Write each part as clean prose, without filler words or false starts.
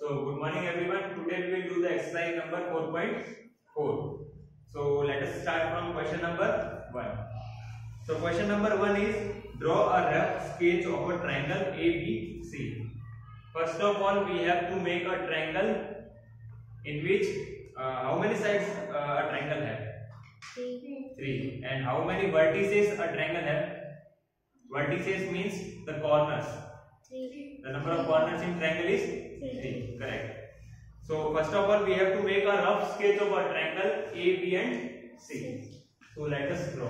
So good morning everyone. Today we will do the exercise number 4.4. So let us start from question number 1. So question number 1 is draw a rough sketch of a triangle ABC. First of all we have to make a triangle in which how many sides a triangle have? 3. And how many vertices a triangle have? Vertices means the corners. 3. The number of corners in triangle is 3. Correct. So first of all we have to make a rough sketch of a triangle A, B and C. So let us draw.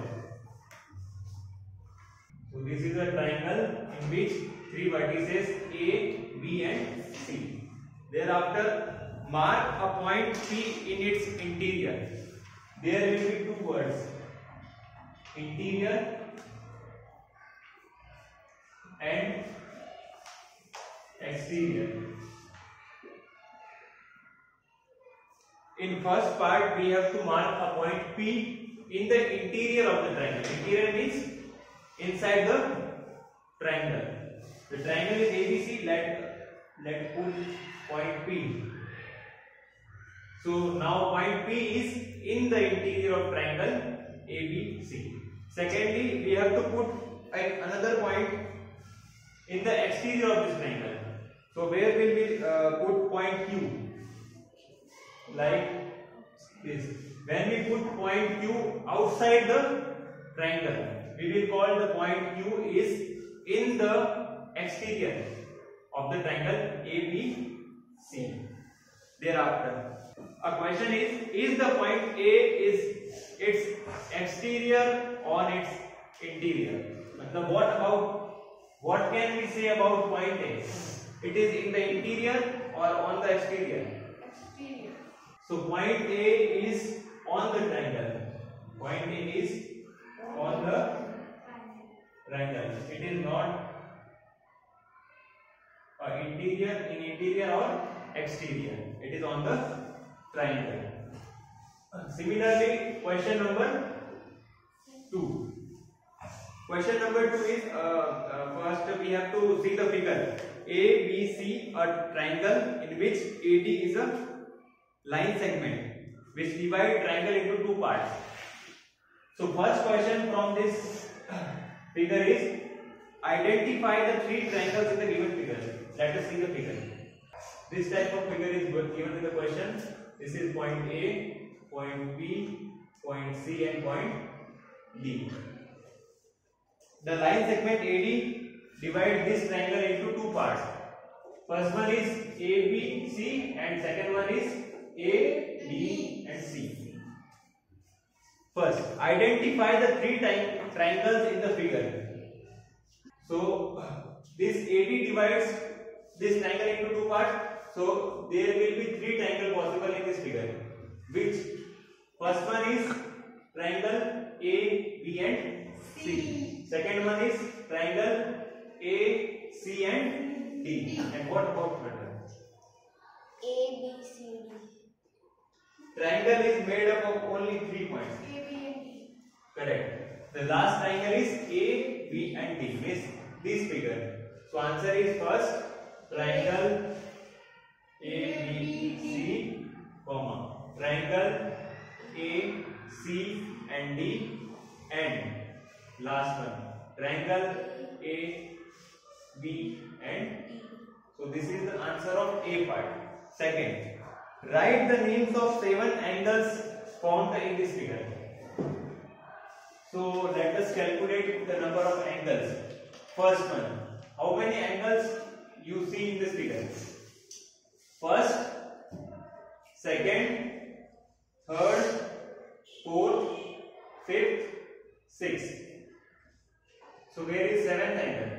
So this is a triangle in which 3 vertices A, B and C. Thereafter mark a point P in its interior. There will be 2 words, interior and exterior. In first part we have to mark a point P in the interior of the triangle. Interior means inside the triangle. The triangle is ABC. Let put point P. So now point P is in the interior of triangle ABC. Secondly, we have to put another point in the exterior of this triangle. So where will we put point Q? Like this. When we put point Q outside the triangle, we will call the point Q is in the exterior of the triangle ABC. Thereafter, a question is the point A is its exterior on its interior? What can we say about point A? It is in the interior or on the exterior? Exterior. So point A is on the triangle. Point A is on the triangle. It is not interior or exterior. It is on the triangle. Similarly, question number 2. Question number 2 is first we have to see the figure. ABC, a triangle in which AD is a line segment which divide triangle into 2 parts. So first question from this figure is identify the 3 triangles in the given figure. Let us see the figure. This type of figure is given in the question. This is point A, point B, point C and point D. The line segment AD divides this triangle into 2 parts. First one is ABC and second one is A, B and C. First, identify the 3 triangles in the figure. So, this AD divides this triangle into 2 parts. So, there will be 3 triangles possible in this figure. Which first one is triangle A, B and C. Second one is triangle A, C and D. And what about third one? A, B, C, D. Triangle is made up of only 3 points. A, B and D. Correct. The last triangle is A, B and D. Means this figure. So answer is first triangle A, B, C, comma triangle A, C and D, and last one triangle A, B and D. So this is the answer of A part. Second, write the names of 7 angles formed in this figure. So let us calculate the number of angles. First one, how many angles you see in this figure? First, second, third, fourth, fifth, sixth. So where is 7th angle?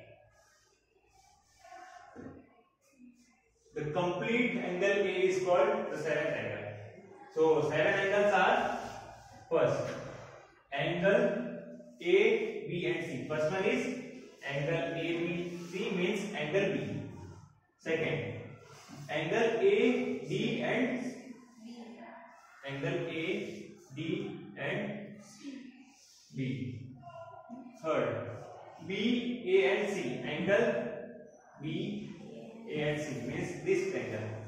The complete angle A is called the 7th angle. So 7 angles are first angle A, B and C. First one is angle A, B, C means angle B. Second, angle A, D and angle A, D and B. Third, B, A and C. Angle B, A and C means this triangle.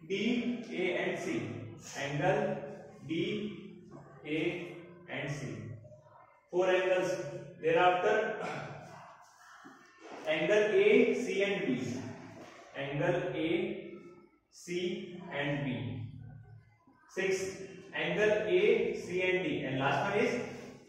D, A and C. Angle D, A and C. 4 angles. Thereafter, angle A, C and B. Angle A, C and B. 6. Angle A, C and D. And last one is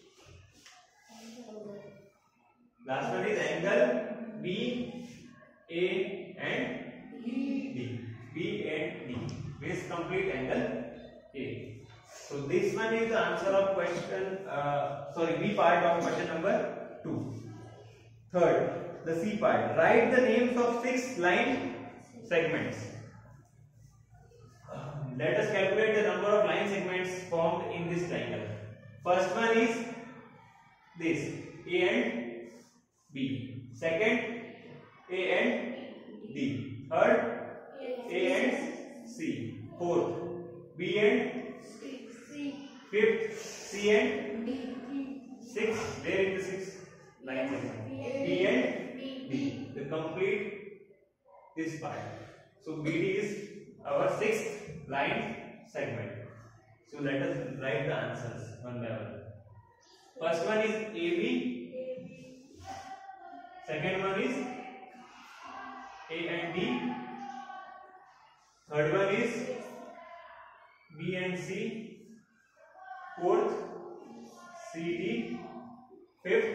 angle B, A and D. B and D means complete angle A. So this one is the answer of question. B part of question number 2. Third, the C part. Write the names of 6 line segments. Let us calculate the number of line segments formed in this triangle. First one is this, A and B. Second, A and D. Third, A and C. Fourth, B and C. fifth, C and D. sixth. Where is the 6 line segment? B and D. The complete this part. So BD is our 6th line segment. So let us write the answers one by one. First one is AB. Second one is A and D. Third one is B and C. Fourth, CD. Fifth,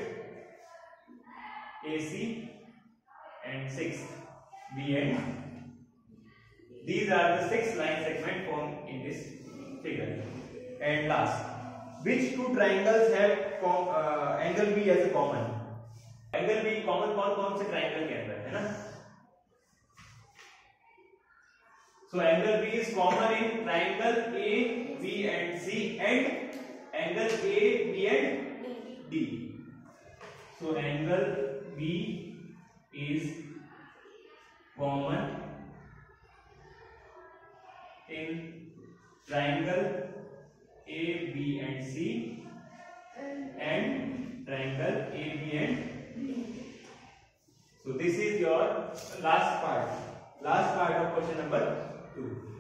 AC. And sixth, B and D. These are the 6 line segments formed in this figure. And last, which 2 triangles have angle B as a common? Angle B common कौन से triangle के अंदर है ना? So angle B is common in triangle A, B and C and angle A, B and D. So angle B is common in triangle A, B and C and triangle A, B and D. So this is your last part of question number 2.